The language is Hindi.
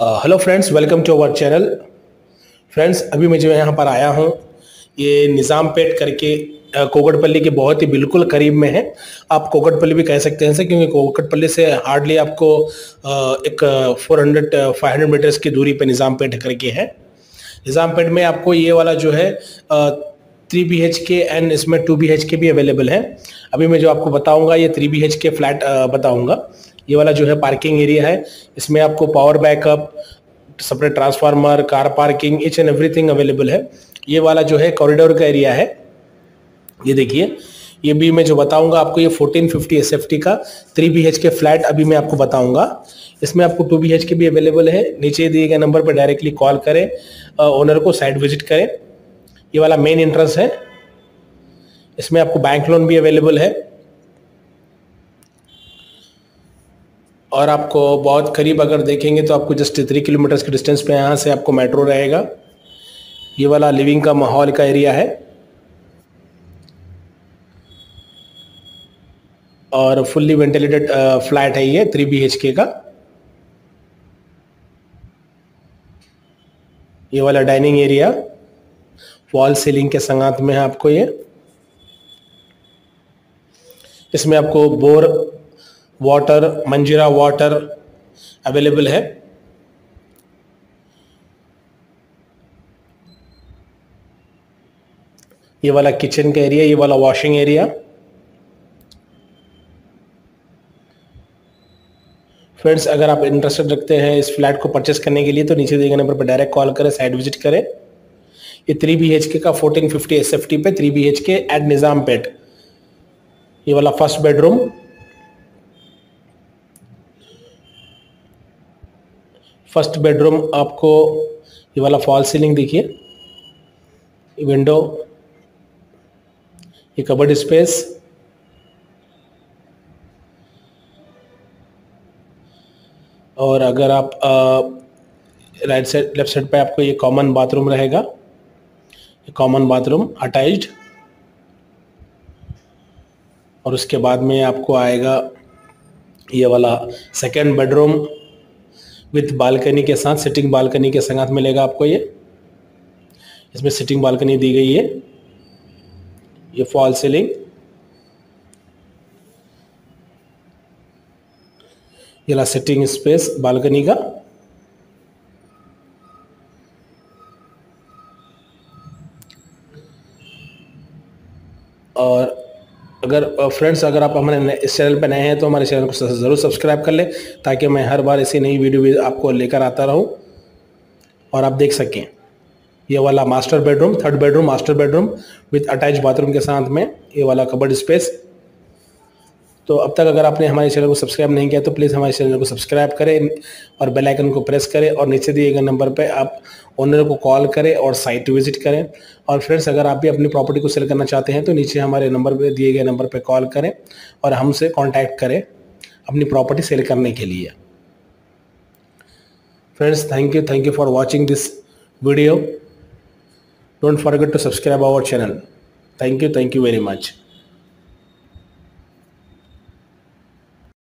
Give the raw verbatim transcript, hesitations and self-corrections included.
Hello friends, welcome to our channel. Friends, अभी मैं जो यहाँ पर आया हूँ, ये निज़ामपेट करके कोकटपल्ली के बहुत ही बिल्कुल करीब में है। आप कोकटपल्ली भी कह सकते हैं इसे, क्योंकि कोकटपल्ली से हार्डली आपको एक चार सौ पाँच सौ मीटर्स की दूरी पे निज़ामपेट करके है। निज़ामपेट में आपको ये वाला जो है three B H K and इसमें टू बी एच के भी अवेलेबल है। अभी मैं जो आपको बताऊंगा ये three B H K flat बताऊंगा। ये वाला जो है पार्किंग एरिया है, इसमें आपको power backup, separate transformer, car parking, each and everything available है। ये वाला जो है कॉरिडोर का एरिया है। ये देखिए, ये भी मैं जो बताऊंगा आपको, ये fourteen fifty S F T का three B H K flat अभी मैं आपको बताऊंगा। इसमें आपको टू बी एच के भी अवेलेबल है। नीचे दिए गए नंबर पर डायरेक्टली कॉल करें, ओनर को साइट विजिट करें। ये वाला मेन एंट्रेंस है। इसमें आपको बैंक लोन भी अवेलेबल है और आपको बहुत करीब अगर देखेंगे तो आपको जस्ट थ्री किलोमीटर्स के डिस्टेंस पे यहाँ से आपको मेट्रो रहेगा। ये वाला लिविंग का माहौल का एरिया है और फुल्ली वेंटिलेटेड फ्लैट है ये थ्री बी एच के का। ये वाला डाइनिंग एरिया वॉल सीलिंग के संगात में है आपको ये। इसमें आपको bore water, Manjira water available है। ये वाला किचन का एरिया, ये वाला वॉशिंग एरिया। फ्रेंड्स, अगर आप इंटरेस्टेड रखते हैं इस फ्लैट को परचेस करने के लिए तो नीचे दिए गए नंबर पर डायरेक्ट कॉल करें, साइट विजिट करें। ये थ्री बी एच के का fourteen fifty S F T पे three B H K at Nizampet. ये वाला फर्स्ट बेडरूम, फर्स्ट बेडरूम आपको ये वाला फॉल सीलिंग देखिए, विंडो, ये कबर्ड स्पेस, और अगर आप राइट साइड लेफ्ट साइड पे आपको ये कॉमन बाथरूम रहेगा। ये कॉमन बाथरूम अटैच्ड, और उसके बाद में आपको आएगा ये वाला सेकेंड बेडरूम विथ बालकनी के साथ, सिटिंग बालकनी के साथ मिलेगा आपको। ये इसमें सिटिंग बालकनी दी गई है। ये फॉल सीलिंग, ये वाला सिटिंग स्पेस बालकनी का। और अगर फ्रेंड्स अगर आप हमारे इस चैनल पर नए हैं तो हमारे चैनल को ज़रूर सब्सक्राइब कर लें, ताकि मैं हर बार ऐसी नई वीडियो आपको लेकर आता रहूं और आप देख सकें। ये वाला master bedroom, third bedroom, master bedroom with attach bathroom के साथ में, ये वाला कबर्ड स्पेस। तो अब तक अगर आपने हमारे चैनल को सब्सक्राइब नहीं किया तो प्लीज़ हमारे चैनल को सब्सक्राइब करें और बेल आइकन को प्रेस करें, और नीचे दिए गए नंबर पे आप ओनर को कॉल करें और साइट विजिट करें। और फ्रेंड्स, अगर आप भी अपनी प्रॉपर्टी को सेल करना चाहते हैं तो नीचे हमारे नंबर पे दिए गए नंबर पे कॉल करें और हमसे कॉन्टैक्ट करें अपनी प्रॉपर्टी सेल करने के लिए। Friends, thank you thank you for watching this video. Don't forget to subscribe our channel. Thank you thank you very much.